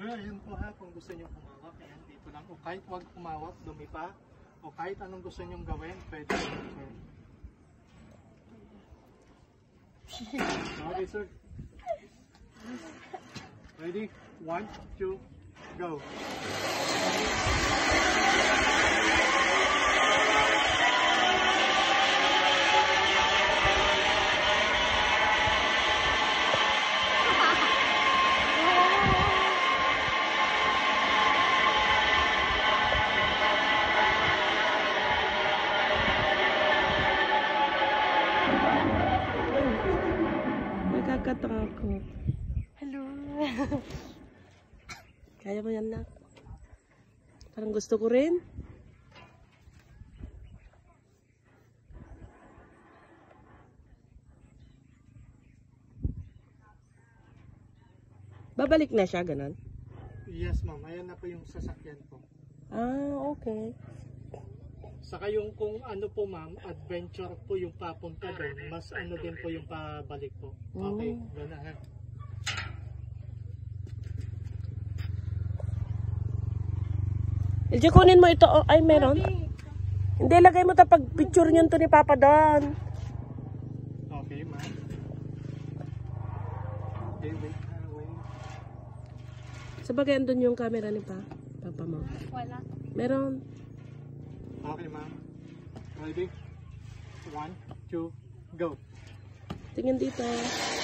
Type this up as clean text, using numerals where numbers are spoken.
Ayan po ha, kung gusto nyo kumawak, ayan, dito lang. O kahit wag kumawak, dumi pa. O kahit anong gusto nyo gawin, pwede. Okay, sir. Ready? 1, 2, go. Nakakatakot. Hello. Kaya mo yan, nak? Parang gusto ko rin. Babalik na siya, ganun? Yes, ma'am. Ayan na po yung sasakyan po. Ah, okay. Saka yung kung ano po, ma'am, adventure po yung papunta doon. Mas ano din po yung pabalik po. Okay, doon na ha. Ilja, kunin mo ito. Oh, ay, meron. Hindi, lagay mo tapag picture niyan to ni Papa doon. Okay, ma'am. Okay, wait. Sabagay, andun yung camera ni Papa mo. Wala. Meron. Okay, ma'am. Ready? 1, 2, go. Tingin dito.